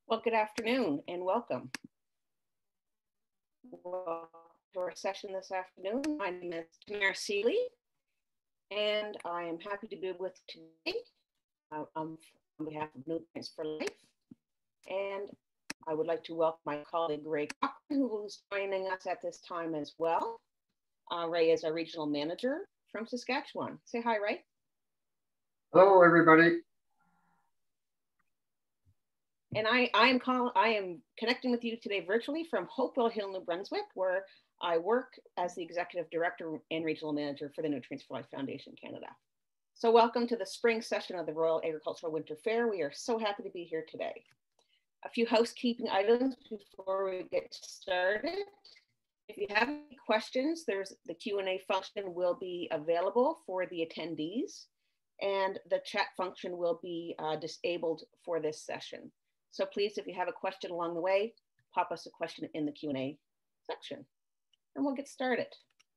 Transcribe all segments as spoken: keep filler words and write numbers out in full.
Well, good afternoon and welcome. Welcome to our session this afternoon. My name is Tamara Seeley, and I am happy to be with today uh, um, on behalf of Nutrients for Life. And I would like to welcome my colleague Ray Cochran, who is joining us at this time as well. Uh, Ray is our regional manager from Saskatchewan. Say hi, Ray. Hello, everybody. And I, I am call, I am connecting with you today virtually from Hopewell Hill, New Brunswick, where I work as the executive director and regional manager for the Nutrients for Life Foundation Canada. So welcome to the spring session of the Royal Agricultural Winter Fair. We are so happy to be here today. A few housekeeping items before we get started. If you have any questions, there's the Q and A function will be available for the attendees, and the chat function will be uh, disabled for this session. So please, if you have a question along the way, pop us a question in the Q and A section, and we'll get started.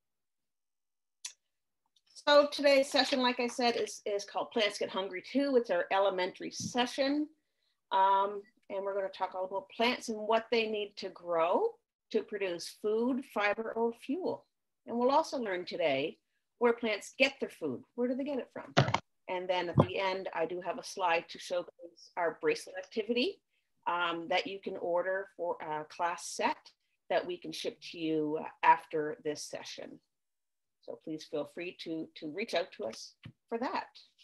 So today's session, like I said, is, is called Plants Get Hungry Too. It's our elementary session. Um, and we're going to talk all about plants and what they need to grow to produce food, fiber, or fuel. And we'll also learn today where plants get their food. Where do they get it from? And then at the end, I do have a slide to showcase our bracelet activity um, that you can order for a class set that we can ship to you after this session. So please feel free to, to reach out to us for that.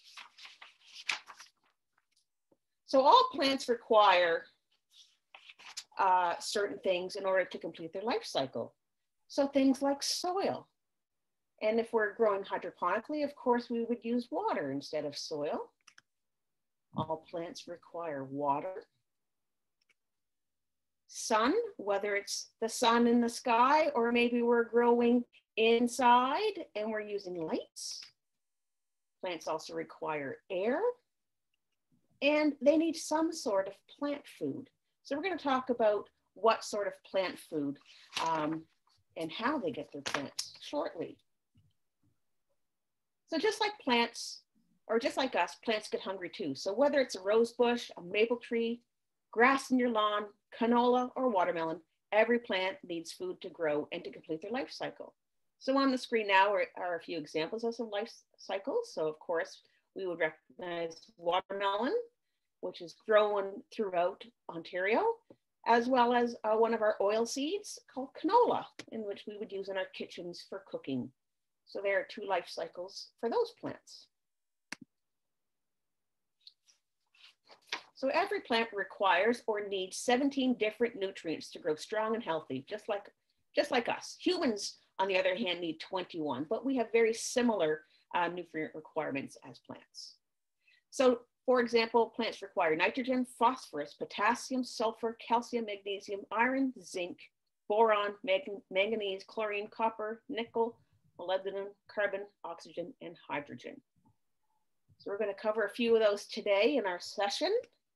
So all plants require uh, certain things in order to complete their life cycle. So things like soil. And if we're growing hydroponically, of course, we would use water instead of soil. All plants require water. Sun, whether it's the sun in the sky, or maybe we're growing inside and we're using lights. Plants also require air, and they need some sort of plant food. So we're going to talk about what sort of plant food um, and how they get their plants shortly. So just like plants, or just like us, plants get hungry too. So whether it's a rose bush, a maple tree, grass in your lawn, canola, or watermelon, every plant needs food to grow and to complete their life cycle. So on the screen now are, are a few examples of some life cycles. So of course, we would recognize watermelon, which is grown throughout Ontario, as well as uh, one of our oil seeds called canola, in which we would use in our kitchens for cooking. So there are two life cycles for those plants. So every plant requires or needs seventeen different nutrients to grow strong and healthy, just like, just like us. Humans, on the other hand, need twenty-one, but we have very similar uh, nutrient requirements as plants. So for example, plants require nitrogen, phosphorus, potassium, sulfur, calcium, magnesium, iron, zinc, boron, manganese, chlorine, copper, nickel, molybdenum, carbon, oxygen, and hydrogen. So we're going to cover a few of those today in our session.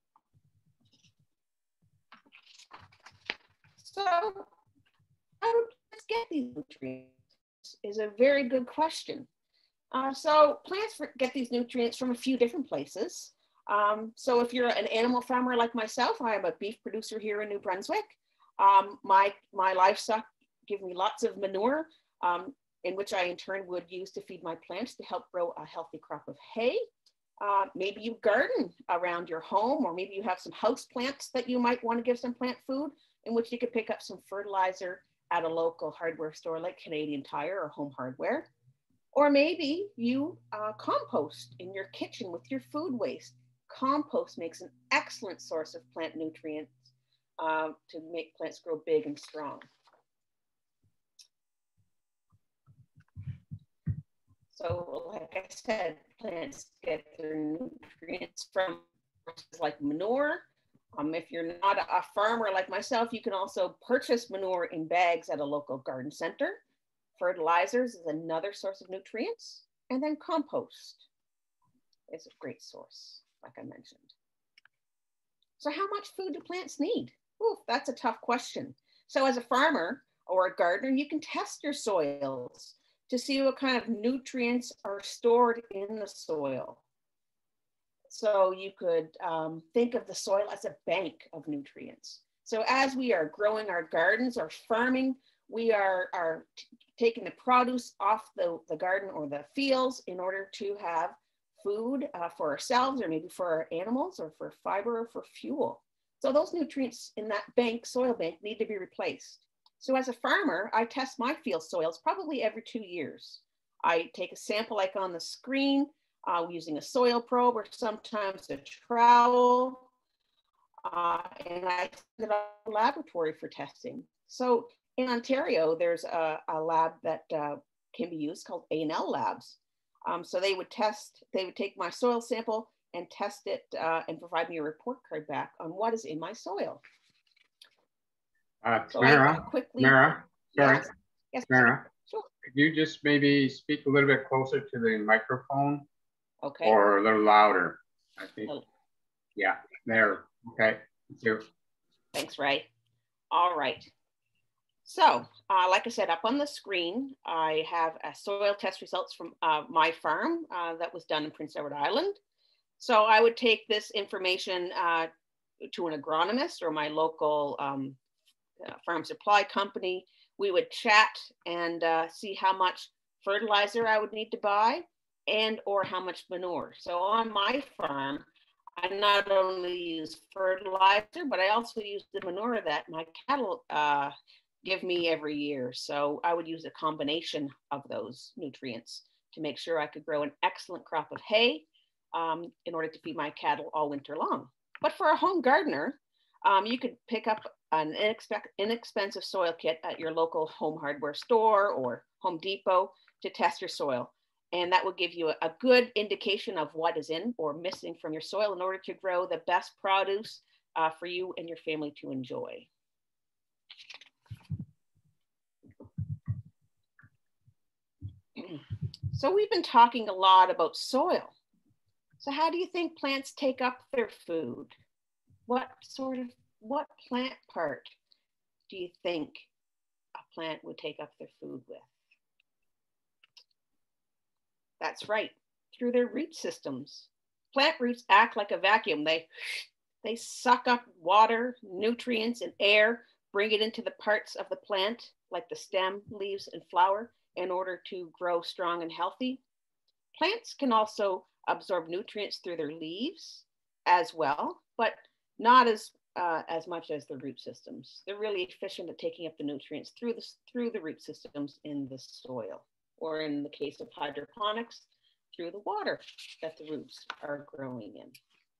So how do plants get these nutrients is a very good question. Uh, so plants get these nutrients from a few different places. Um, so if you're an animal farmer like myself, I am a beef producer here in New Brunswick. Um, my, my livestock give me lots of manure, um, in which I in turn would use to feed my plants to help grow a healthy crop of hay. Uh, maybe you garden around your home, or maybe you have some house plants that you might want to give some plant food, in which you could pick up some fertilizer at a local hardware store like Canadian Tire or Home Hardware. Or maybe you uh, compost in your kitchen with your food waste. Compost makes an excellent source of plant nutrients uh, to make plants grow big and strong. So like I said, plants get their nutrients from sources like manure. Um, if you're not a farmer like myself, you can also purchase manure in bags at a local garden center. Fertilizers is another source of nutrients. And then compost is a great source, like I mentioned. So how much food do plants need? Ooh, that's a tough question. So as a farmer or a gardener, you can test your soils to see what kind of nutrients are stored in the soil. So you could um, think of the soil as a bank of nutrients. So as we are growing our gardens or farming, we are, are taking the produce off the, the garden or the fields in order to have food uh, for ourselves, or maybe for our animals, or for fiber, or for fuel. So those nutrients in that bank, soil bank, need to be replaced. So as a farmer, I test my field soils probably every two years. I take a sample like on the screen uh, using a soil probe or sometimes a trowel, uh, and I send it off to the laboratory for testing. So in Ontario, there's a, a lab that uh, can be used called A and L labs. Um, so they would test, they would take my soil sample and test it uh, and provide me a report card back on what is in my soil. Uh, So Tamara, I quickly, Tamara, sorry, yes, yes, Tamara, sure. could you just maybe speak a little bit closer to the microphone? Okay. Or a little louder, I think. Oh. Yeah, there, okay, thank you. Thanks, Ray. All right. So, uh, like I said, up on the screen, I have a soil test results from uh, my farm uh, that was done in Prince Edward Island. So I would take this information uh, to an agronomist or my local um, uh, farm supply company. We would chat and uh, see how much fertilizer I would need to buy and or how much manure. So on my farm, I not only use fertilizer, but I also use the manure that my cattle uh, give me every year. So I would use a combination of those nutrients to make sure I could grow an excellent crop of hay um, in order to feed my cattle all winter long. But for a home gardener, um, you could pick up an inexpensive soil kit at your local home hardware store or Home Depot to test your soil. And that will give you a, a good indication of what is in or missing from your soil in order to grow the best produce uh, for you and your family to enjoy. So we've been talking a lot about soil. So how do you think plants take up their food? What sort of, what plant part do you think a plant would take up their food with? That's right, through their root systems. Plant roots act like a vacuum. They, they suck up water, nutrients, and air, bring it into the parts of the plant, like the stem, leaves, and flower, in order to grow strong and healthy. Plants can also absorb nutrients through their leaves as well, but not as, uh, as much as the root systems. They're really efficient at taking up the nutrients through the, through the root systems in the soil, or in the case of hydroponics, through the water that the roots are growing in.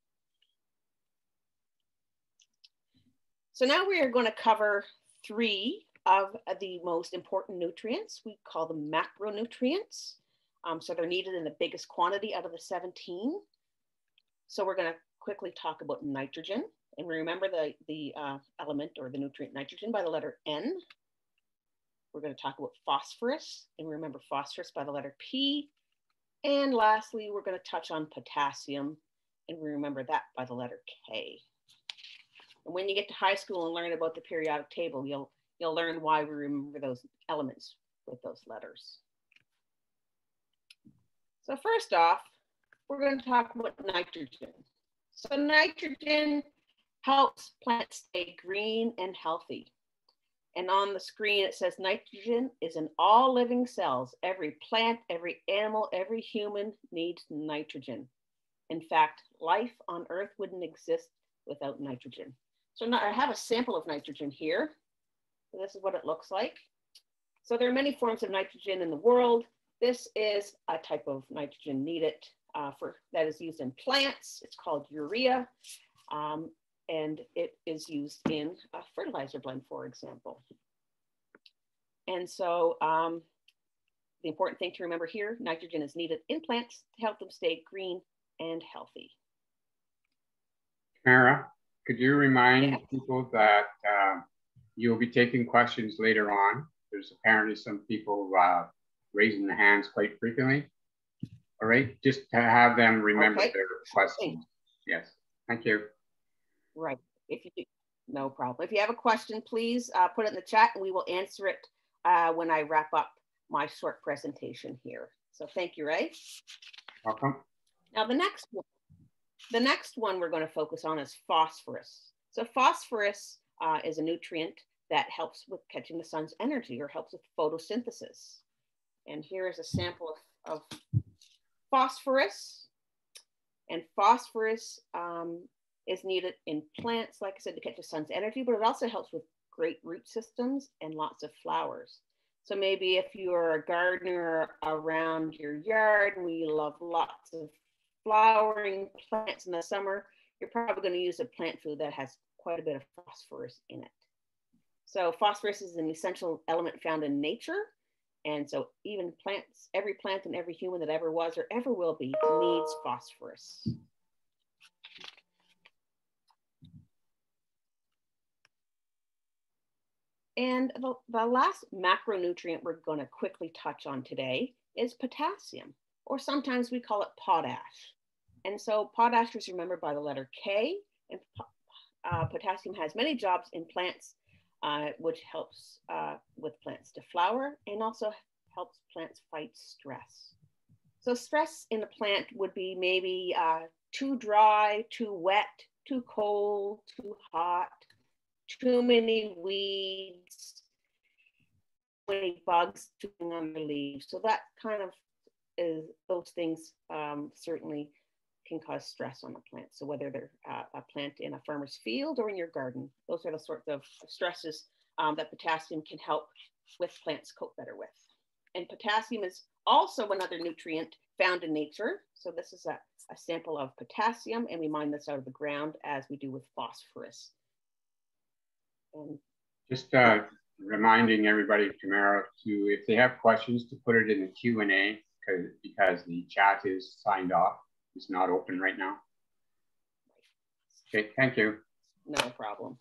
So now we are going to cover three of the most important nutrients. We call them macronutrients. Um, so they're needed in the biggest quantity out of the seventeen. So we're going to quickly talk about nitrogen. And remember the, the uh, element or the nutrient nitrogen by the letter N. We're going to talk about phosphorus, and remember phosphorus by the letter P. And lastly, we're going to touch on potassium, and remember that by the letter K. And when you get to high school and learn about the periodic table, you'll, you'll learn why we remember those elements with those letters. So first off, we're going to talk about nitrogen. So nitrogen helps plants stay green and healthy. And on the screen, it says nitrogen is in all living cells. Every plant, every animal, every human needs nitrogen. In fact, life on Earth wouldn't exist without nitrogen. So now I have a sample of nitrogen here. So this is what it looks like. So there are many forms of nitrogen in the world. This is a type of nitrogen needed uh, for that is used in plants. It's called urea. Um, and it is used in a fertilizer blend, for example. And so um, the important thing to remember here, nitrogen is needed in plants to help them stay green and healthy. Tamara, could you remind yeah. people that uh, you'll be taking questions later on? There's apparently some people uh, raising their hands quite frequently. All right, just to have them remember okay. their questions. Yes, thank you. Right. If you no problem. If you have a question, please uh, put it in the chat and we will answer it uh, when I wrap up my short presentation here. So thank you, Ray. Welcome. Now the next one, The next one we're going to focus on is phosphorus. So phosphorus uh, is a nutrient that helps with catching the sun's energy or helps with photosynthesis. And here is a sample of, of phosphorus. And phosphorus um, is needed in plants, like I said, to catch the sun's energy, but it also helps with great root systems and lots of flowers. So maybe if you're a gardener around your yard and you love lots of flowering plants in the summer, you're probably going to use a plant food that has quite a bit of phosphorus in it. So phosphorus is an essential element found in nature. And so even plants, every plant and every human that ever was or ever will be needs phosphorus. And the, the last macronutrient we're going to quickly touch on today is potassium, or sometimes we call it potash. And so potash is remembered by the letter K, and uh, potassium has many jobs in plants, uh, which helps uh, with plants to flower and also helps plants fight stress. So stress in a plant would be maybe uh, too dry, too wet, too cold, too hot, too many weeds, too many bugs chewing on the leaves. So that kind of is, those things um, certainly can cause stress on a plant. So whether they're uh, a plant in a farmer's field or in your garden, those are the sorts of stresses um, that potassium can help with plants cope better with. And potassium is also another nutrient found in nature. So this is a, a sample of potassium, and we mine this out of the ground as we do with phosphorus. And just uh, reminding everybody tomorrow to, if they have questions, to put it in the Q and A because because the chat is signed off. It's not open right now. Okay, thank you. No problem.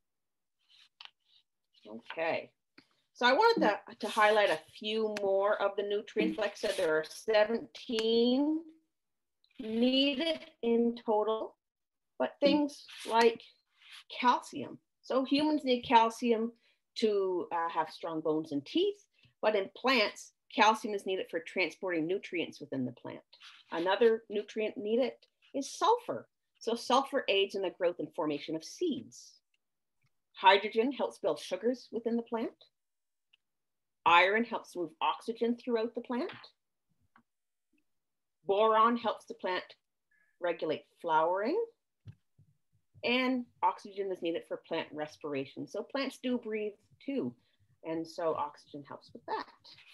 Okay. So I wanted to, to highlight a few more of the nutrients. Like I said, there are seventeen needed in total, but things like calcium. So humans need calcium to uh, have strong bones and teeth, but in plants, calcium is needed for transporting nutrients within the plant. Another nutrient needed is sulfur. So sulfur aids in the growth and formation of seeds. Hydrogen helps build sugars within the plant. Iron helps move oxygen throughout the plant. Boron helps the plant regulate flowering. And oxygen is needed for plant respiration. So plants do breathe too. And so oxygen helps with that.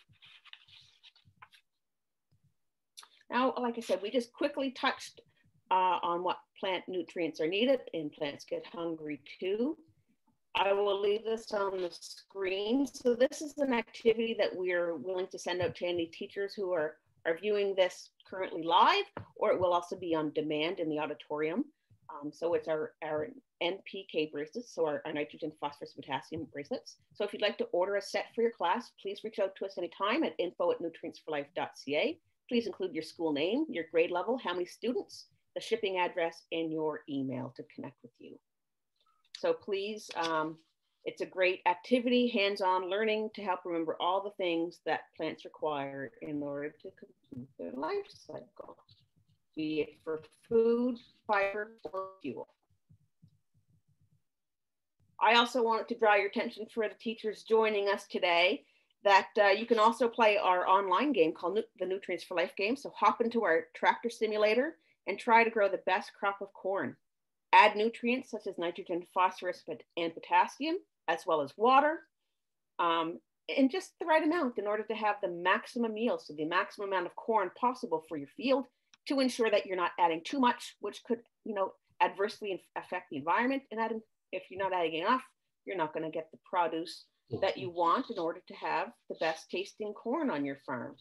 Now, like I said, we just quickly touched uh, on what plant nutrients are needed, and plants get hungry too. I will leave this on the screen. So this is an activity that we're willing to send out to any teachers who are, are viewing this currently live, or it will also be on demand in the auditorium. Um, so it's our, our N P K bracelets, so our, our nitrogen, phosphorus, potassium bracelets. So if you'd like to order a set for your class, please reach out to us anytime at info at nutrients for life dot c a. Please include your school name, your grade level, how many students, the shipping address, and your email to connect with you. So please, um, it's a great activity, hands-on learning to help remember all the things that plants require in order to complete their life cycle, be it for food, fiber, or fuel. I also wanted to draw your attention for the teachers joining us today that uh, you can also play our online game called the Nutrients for Life game. So hop into our tractor simulator and try to grow the best crop of corn. Add nutrients such as nitrogen, phosphorus, and potassium, as well as water, um, in just the right amount in order to have the maximum yield, so the maximum amount of corn possible for your field, to ensure that you're not adding too much, which could, you know, adversely affect the environment. And adding, if you're not adding enough, you're not going to get the produce that you want in order to have the best tasting corn on your farm.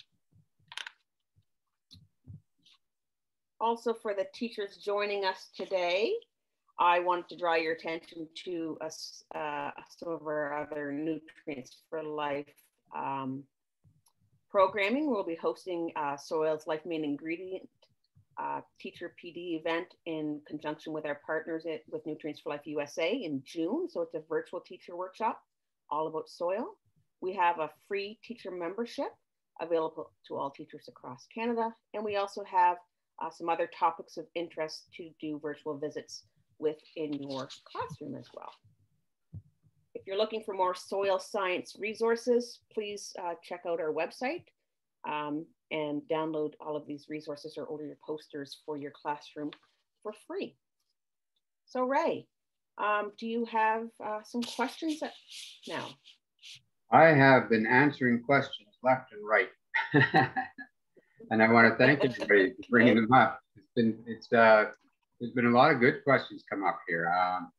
Also, for the teachers joining us today, I wanted to draw your attention to us, uh, some of our other Nutrients for Life um, programming. We'll be hosting uh, Soil's Life Main Ingredient uh, Teacher P D event in conjunction with our partners at, with Nutrients for Life U S A in June. So it's a virtual teacher workshop all about soil. We have a free teacher membership available to all teachers across Canada. And we also have uh, some other topics of interest to do virtual visits with in your classroom as well. If you're looking for more soil science resources, please uh, check out our website um, and download all of these resources or order your posters for your classroom for free. So Ray, um, do you have uh, some questions now? I have been answering questions left and right. And I want to thank everybody for bringing them up. It's been, it's, uh, there's been a lot of good questions come up here. Um,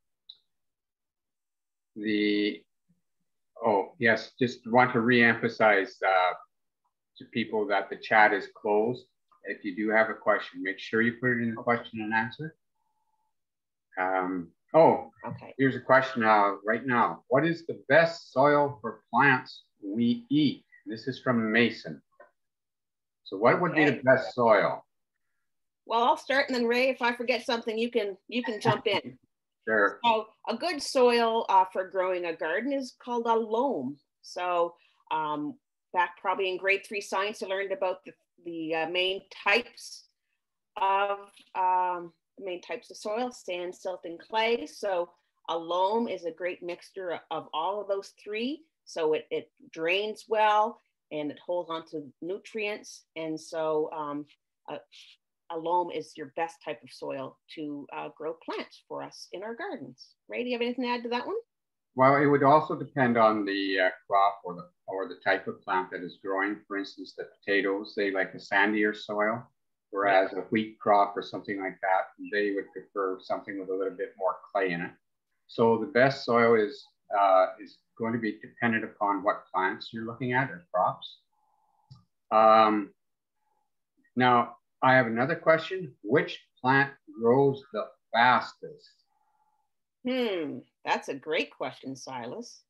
the, oh, yes, just want to reemphasize uh, to people that the chat is closed. If you do have a question, make sure you put it in the question and answer. Um, oh, okay. Here's a question uh, right now. What is the best soil for plants we eat? This is from Mason. So what would okay. be the best soil? Well, I'll start, and then Ray, if I forget something, you can you can jump in. Sure. So a good soil uh, for growing a garden is called a loam. So um, back probably in grade three science, I learned about the, the uh, main types of um, main types of soil: sand, silt, and clay. So a loam is a great mixture of all of those three. So it, it drains well and it holds onto nutrients. And so um, a, a loam is your best type of soil to uh, grow plants for us in our gardens. Ray, do you have anything to add to that one? Well, it would also depend on the uh, crop or the, or the type of plant that is growing. For instance, the potatoes, they like a sandier soil, whereas a wheat crop or something like that, they would prefer something with a little bit more clay in it. So the best soil is, uh, is going to be dependent upon what plants you're looking at or crops. Um, now, I have another question. Which plant grows the fastest? Hmm, that's a great question, Silas.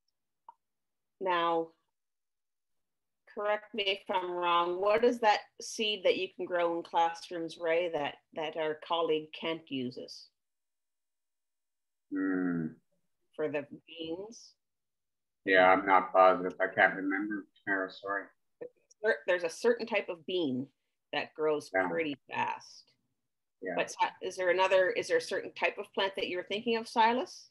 Now, correct me if I'm wrong. What is that seed that you can grow in classrooms, Ray, that, that our colleague Kent uses? Hmm. For the beans? Yeah, I'm not positive. I can't remember. Tara, sorry. There's a certain type of bean that grows yeah. pretty fast. Yeah. But is there another, is there a certain type of plant that you're thinking of, Silas?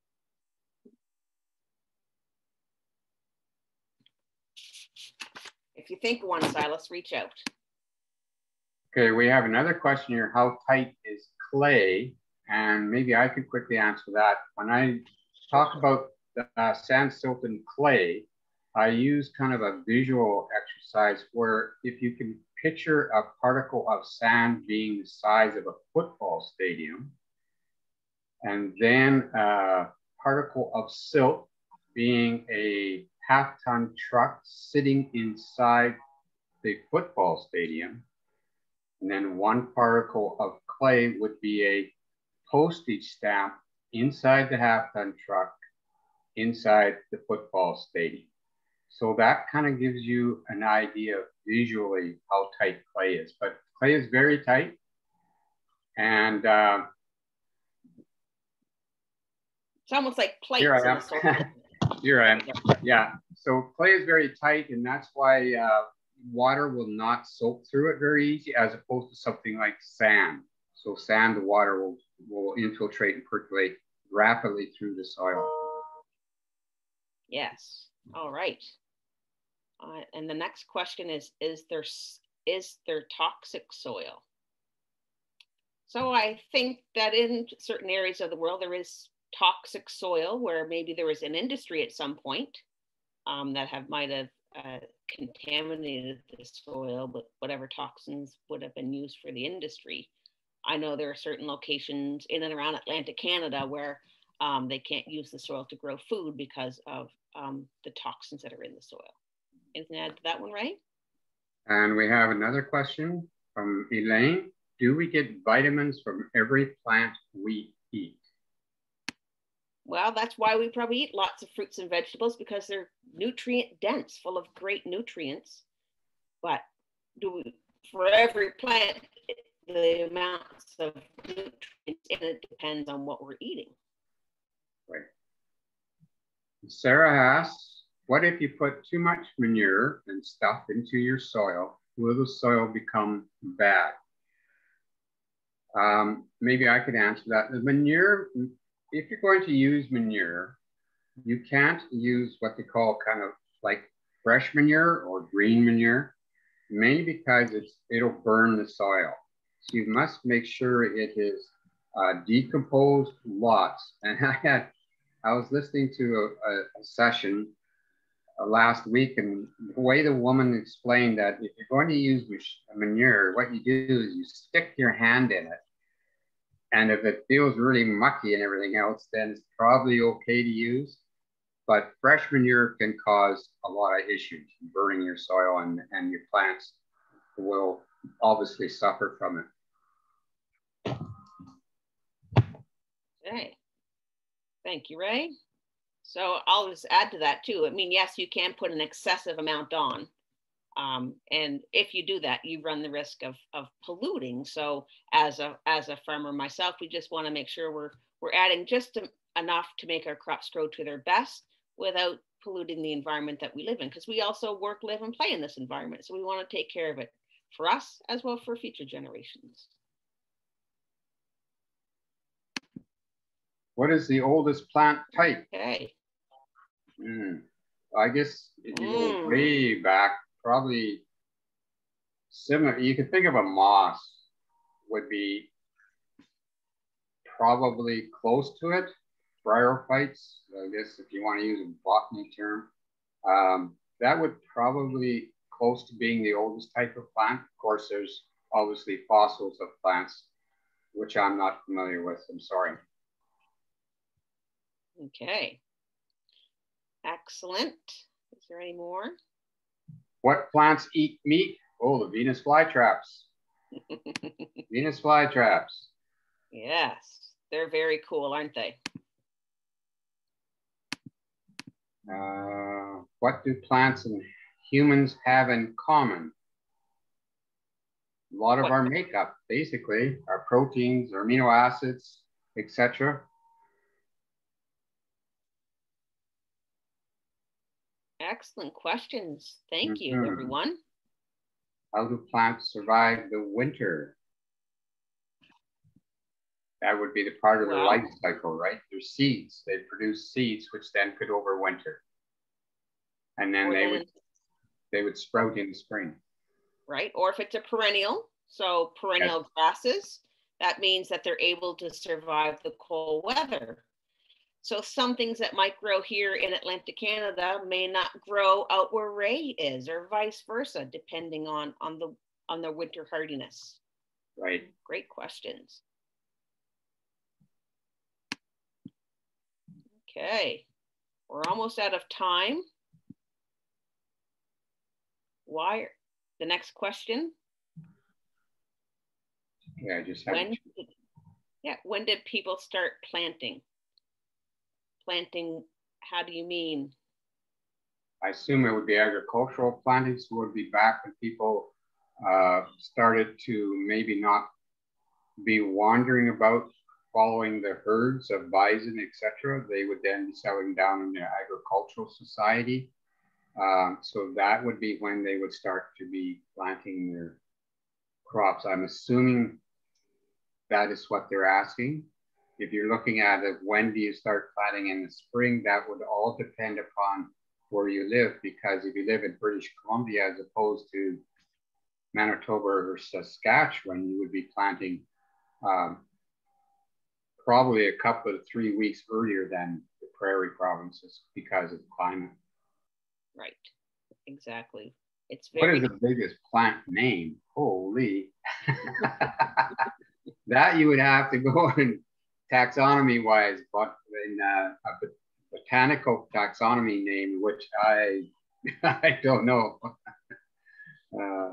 If you think one, Silas, reach out. Okay, we have another question here. How tight is clay? And maybe I could quickly answer that. When I talk about the uh, sand, silt, and clay, I use kind of a visual exercise where if you can picture a particle of sand being the size of a football stadium, and then a particle of silt being a half-ton truck sitting inside the football stadium, and then one particle of clay would be a postage stamp inside the half-ton truck inside the football stadium. So that kind of gives you an idea of visually how tight clay is. But clay is very tight. And uh, it's almost like plates. Here I am. Here I am. Yeah. So clay is very tight, and that's why uh, water will not soak through it very easy, as opposed to something like sand. So sand, the water will, will infiltrate and percolate rapidly through the soil. Yes. All right. Uh, and the next question is, is there, is there toxic soil? So I think that in certain areas of the world, there is toxic soil where maybe there was an industry at some point um, that have might have uh, contaminated the soil, but whatever toxins would have been used for the industry. I know there are certain locations in and around Atlantic Canada where um, they can't use the soil to grow food because of um, the toxins that are in the soil. Anything to add to that one, Ray? And we have another question from Elaine. Do we get vitamins from every plant we eat? Well, that's why we probably eat lots of fruits and vegetables, because they're nutrient dense, full of great nutrients. But do we, for every plant, the amounts of nutrients in it depends on what we're eating. Right. Sarah asks, what if you put too much manure and stuff into your soil? Will the soil become bad? Um, maybe I could answer that. The manure, if you're going to use manure, you can't use what they call kind of like fresh manure or green manure, mainly because it's it'll burn the soil. So you must make sure it is uh, decomposed lots. And I had, I was listening to a, a, a session uh, last week, and the way the woman explained that if you're going to use manure, what you do is you stick your hand in it. And if it feels really mucky and everything else, then it's probably okay to use. But fresh manure can cause a lot of issues, burning your soil, and, and your plants will obviously suffer from it. Okay. Thank you, Ray. So I'll just add to that too. I mean, yes, you can put an excessive amount on. Um, and if you do that, you run the risk of, of polluting. So as a, as a farmer myself, we just want to make sure we're, we're adding just to, enough to make our crops grow to their best without polluting the environment that we live in. Because we also work, live, and play in this environment. So we want to take care of it for us as well for future generations. What is the oldest plant type? Okay. Mm. I guess if you Mm. go way back, probably similar. You could think of a moss would be probably close to it. Bryophytes, I guess if you want to use a botany term, um, that would probably close to being the oldest type of plant. Of course, there's obviously fossils of plants, which I'm not familiar with. I'm sorry. Okay. Excellent. Is there any more? What plants eat meat? Oh, the Venus flytraps. Venus flytraps. Yes, they're very cool, aren't they? Uh, what do plants and humans have in common? A lot of what? our makeup, basically, our proteins, our amino acids, et cetera. Excellent questions. Thank Mm-hmm. you, everyone. How do plants survive the winter? That would be the part of Well, their life cycle, right? They're seeds. They produce seeds, which then could overwinter. And then they then, would they would sprout in the spring. Right, or if it's a perennial, so perennial yes. grasses, that means that they're able to survive the cold weather. So some things that might grow here in Atlantic Canada may not grow out where Ray is, or vice versa, depending on, on, the, on the winter hardiness. Right. Great questions. Okay, we're almost out of time. Why? The next question. Yeah, I just have when did, yeah, when did people start planting? Planting, how do you mean? I assume it would be agricultural planting, so it would be back when people uh, started to maybe not be wandering about following the herds of bison, et cetera. They would then be settling down in their agricultural society. Um, so that would be when they would start to be planting their crops. I'm assuming that is what they're asking. If you're looking at it, when do you start planting in the spring, that would all depend upon where you live, because if you live in British Columbia as opposed to Manitoba or Saskatchewan, you would be planting um, probably a couple of three weeks earlier than the prairie provinces because of the climate. Right, exactly. It's very. What is the biggest plant name? Holy. That you would have to go in taxonomy wise, but in uh, a botanical taxonomy name, which I I don't know. uh,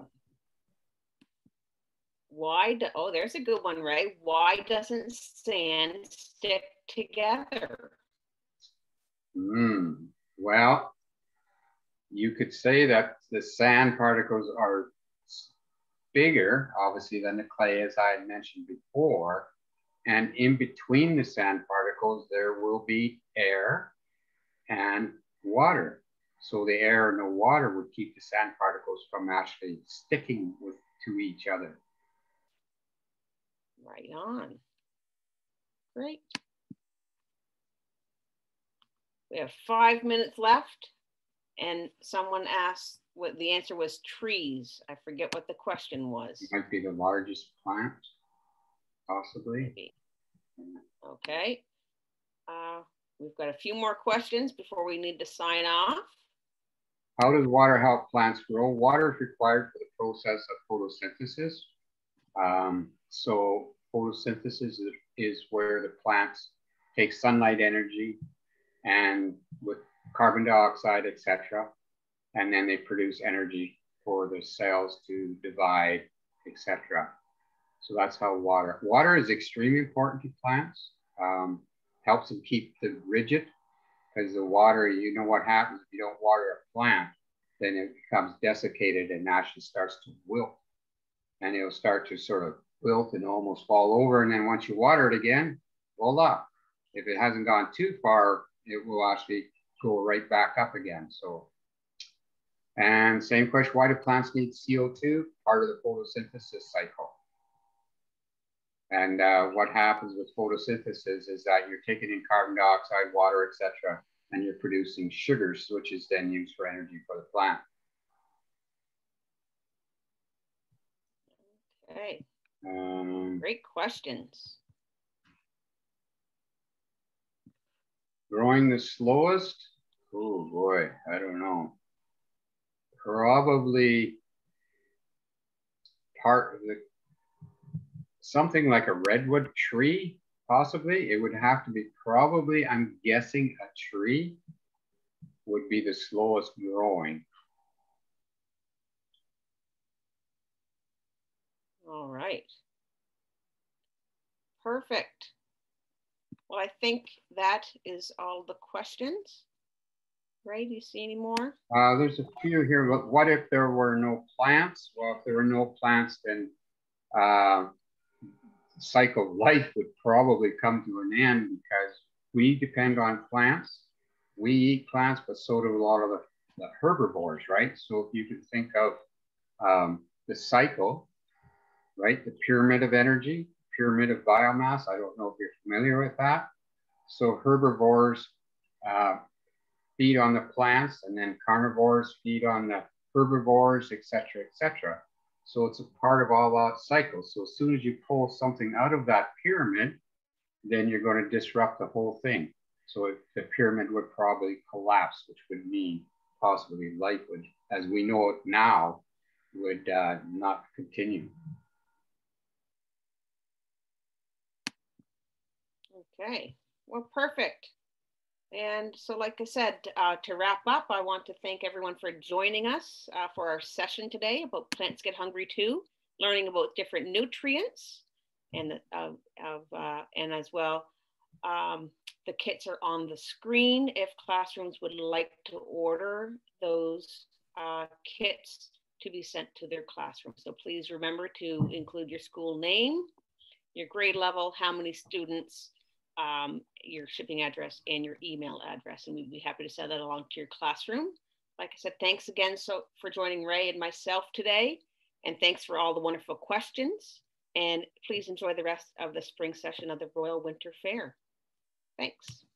Why do, oh, there's a good one, right? Why doesn't sand stick together? Mm, well, you could say that the sand particles are bigger, obviously, than the clay, as I had mentioned before. And in between the sand particles, there will be air and water. So the air and the water would keep the sand particles from actually sticking with, to each other. Right on. Great. We have five minutes left, and someone asked what the answer was. Trees. I forget what the question was. It might be the largest plant, possibly. Maybe. Okay. Uh, we've got a few more questions before we need to sign off. How does water help plants grow? Water is required for the process of photosynthesis. Um, so photosynthesis is, is where the plants take sunlight energy and with carbon dioxide, et cetera, and then they produce energy for the cells to divide, et cetera. So that's how water. Water is extremely important to plants. Um, helps them keep them rigid, because the water, you know what happens if you don't water a plant, then it becomes desiccated and actually starts to wilt. And it'll start to sort of wilt and almost fall over. And then once you water it again, voila. If it hasn't gone too far, it will actually go right back up again. So, and same question, why do plants need C O two? Part of the photosynthesis cycle. And uh, what happens with photosynthesis is that you're taking in carbon dioxide, water, et cetera, and you're producing sugars, which is then used for energy for the plant. Okay. Um, Great questions. Growing the slowest? Oh boy, I don't know. Probably part of the, something like a redwood tree, possibly. It would have to be probably, I'm guessing a tree would be the slowest growing. All right. Perfect. Well, I think that is all the questions. Ray, do you see any more? Uh, there's a few here. But what if there were no plants? Well, if there were no plants, then uh, cycle of life would probably come to an end, because we depend on plants. We eat plants, but so do a lot of the, the herbivores, right? So if you could think of um, the cycle, right? The pyramid of energy, pyramid of biomass. I don't know if you're familiar with that. So herbivores uh, feed on the plants, and then carnivores feed on the herbivores, et cetera, et cetera. So it's a part of all that cycle. So as soon as you pull something out of that pyramid, then you're going to disrupt the whole thing. So it, the pyramid would probably collapse, which would mean possibly life would, as we know it now, would uh, not continue. Okay, well, perfect. And so, like I said, uh, to wrap up, I want to thank everyone for joining us uh, for our session today about Plants Get Hungry Too, learning about different nutrients, and uh, of uh, and as well, um, the kits are on the screen if classrooms would like to order those uh, kits to be sent to their classroom. So please remember to include your school name, your grade level, how many students, um, your shipping address, and your email address, and we'd be happy to send that along to your classroom. Like I said, thanks again so for joining Ray and myself today, and thanks for all the wonderful questions, and please enjoy the rest of the spring session of the Royal Winter Fair. Thanks.